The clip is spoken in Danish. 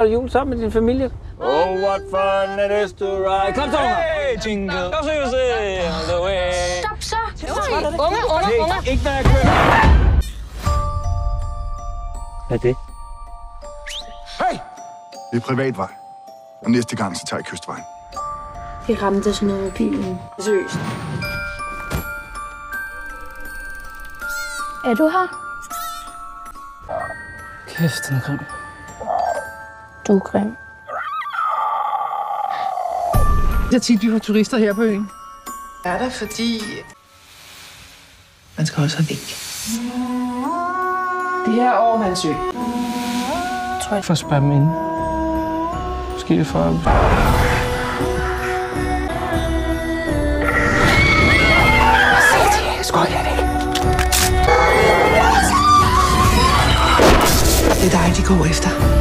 jul sammen med din familie? Oh, what fun it is to ride. Kom så, unger! Hey, jingle. Go see the way. Stop så! Unger. Ikke når jeg kører. Hvad er det? Hey! Det er privatvej. Og næste gang, så tager jeg kystvejen. Vi ramte sådan noget med bilen. Seriøst. Er du her? Kæft, den er grim. Du er grim. Det er tit, vi får turister her på øen. Er der, fordi man skal også have væk. Det her over Mandsø. Tror jeg får spørge dem inde. Måske det for... Skål, Jannik. Det er dig, de går efter.